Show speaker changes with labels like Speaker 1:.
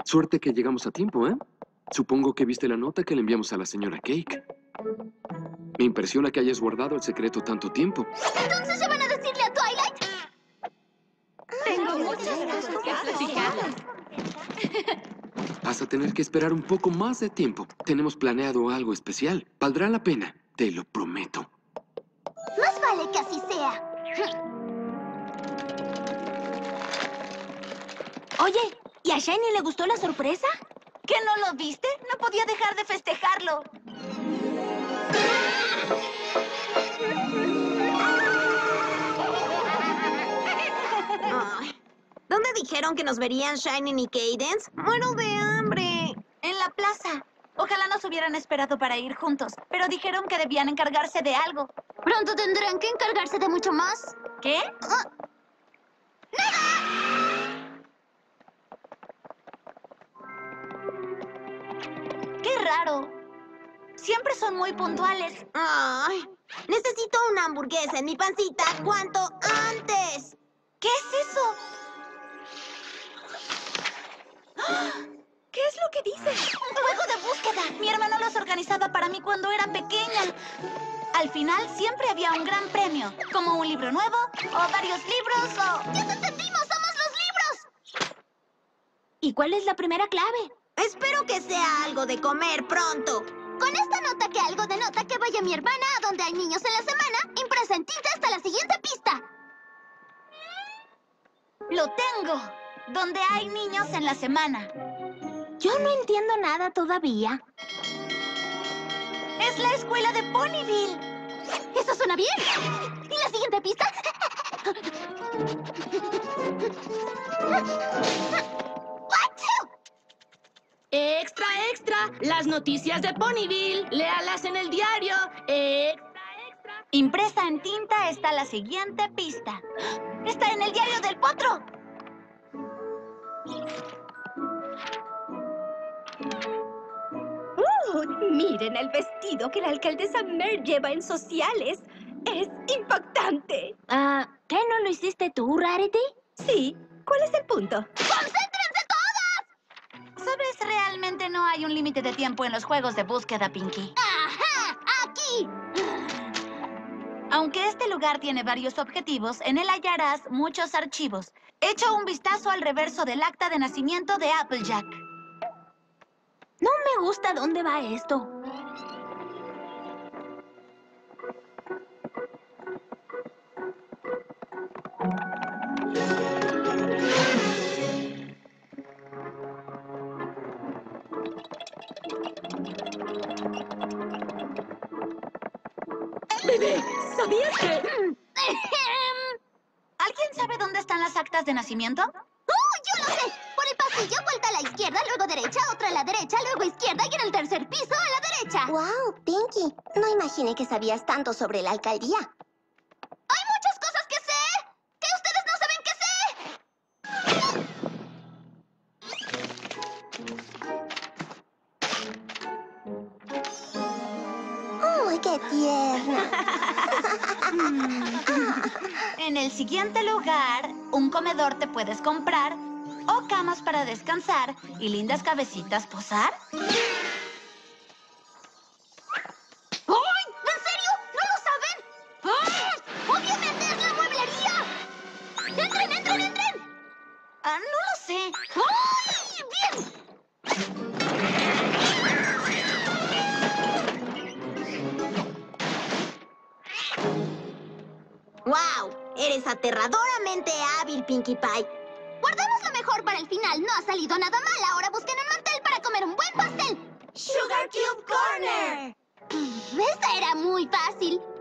Speaker 1: Suerte que llegamos a tiempo, ¿eh? Supongo que viste la nota que le enviamos a la señora Cake. Me impresiona que hayas guardado el secreto tanto tiempo.
Speaker 2: ¿Entonces se van a decirle a Twilight?
Speaker 3: Tengo muchas cosas que platicar.
Speaker 1: Vas a tener que esperar un poco más de tiempo. Tenemos planeado algo especial. Valdrá la pena, te lo prometo.
Speaker 2: Más vale que así sea.
Speaker 4: Oye, ¿y a Shiny le gustó la sorpresa?
Speaker 3: ¿Que no lo viste? No podía dejar de festejarlo.
Speaker 4: Ay, ¿dónde dijeron que nos verían Shiny y Cadence? ¡Muero de hambre!
Speaker 3: En la plaza. Ojalá nos hubieran esperado para ir juntos, pero dijeron que debían encargarse de algo.
Speaker 2: Pronto tendrán que encargarse de mucho más.
Speaker 3: ¿Qué? ¡Qué raro! Siempre son muy puntuales.
Speaker 4: Ay, necesito una hamburguesa en mi pancita cuanto antes.
Speaker 3: ¿Qué es eso? ¡Ah! ¿Qué es lo que dice? ¡Un juego de búsqueda! Mi hermano los organizaba para mí cuando era pequeña. Al final siempre había un gran premio, como un libro nuevo, o varios libros, o...
Speaker 2: ¡Ya te entendimos! ¡Somos los libros!
Speaker 4: ¿Y cuál es la primera clave? Espero que sea algo de comer pronto.
Speaker 2: Con esta nota que algo denota que vaya mi hermana a donde hay niños en la semana, impresa en tinta hasta la siguiente pista.
Speaker 3: ¡Lo tengo! Donde hay niños en la semana.
Speaker 4: Yo no entiendo nada todavía.
Speaker 3: ¡Es la escuela de Ponyville!
Speaker 2: ¡Eso suena bien! ¿Y la siguiente pista?
Speaker 5: ¡Extra, extra! Las noticias de Ponyville. Léalas en el diario. ¡Extra, extra!
Speaker 3: Impresa en tinta está la siguiente pista. ¡Está en el diario del potro!
Speaker 6: Miren el vestido que la alcaldesa Mer lleva en sociales. Es impactante.
Speaker 4: ¿Qué no lo hiciste tú, Rarity?
Speaker 6: Sí, ¿cuál es el punto?
Speaker 2: ¡Concéntrense todas!
Speaker 3: ¿Sabes? Realmente no hay un límite de tiempo en los juegos de búsqueda, Pinky.
Speaker 2: ¡Ajá! ¡Aquí!
Speaker 3: Aunque este lugar tiene varios objetivos, en él hallarás muchos archivos. Echa un vistazo al reverso del acta de nacimiento de Applejack.
Speaker 4: No me gusta dónde va esto.
Speaker 6: Bebé, ¿sabías que...?
Speaker 3: ¿Alguien sabe dónde están las actas de nacimiento?
Speaker 2: ¡Oh, yo lo sé! Por el pasillo, vuelta a la izquierda, luego derecha, otra a la derecha, luego izquierda y en el tercer piso a la derecha.
Speaker 7: ¡Wow, Pinky! No imaginé que sabías tanto sobre la alcaldía.
Speaker 2: ¡Hay muchas cosas que sé! ¡Que ustedes no saben que sé!
Speaker 7: ¡Oh, qué tierna!
Speaker 3: En el siguiente lugar, un comedor te puedes comprar, o camas para descansar y lindas cabecitas posar.
Speaker 2: ¡Ay! ¿En serio? ¿No lo saben? ¡Ah! ¡Obviamente es la mueblería! ¡Entren, entren, entren!
Speaker 3: No lo sé.
Speaker 2: ¡Ay! ¡Bien!
Speaker 4: ¡Wow! Eres aterradoramente hábil, Pinkie Pie.
Speaker 2: Guardamos lo mejor para el final. No ha salido nada mal. Ahora busquen un mantel para comer un buen pastel.
Speaker 4: ¡Sugar Cube Corner!
Speaker 2: Esta era muy fácil.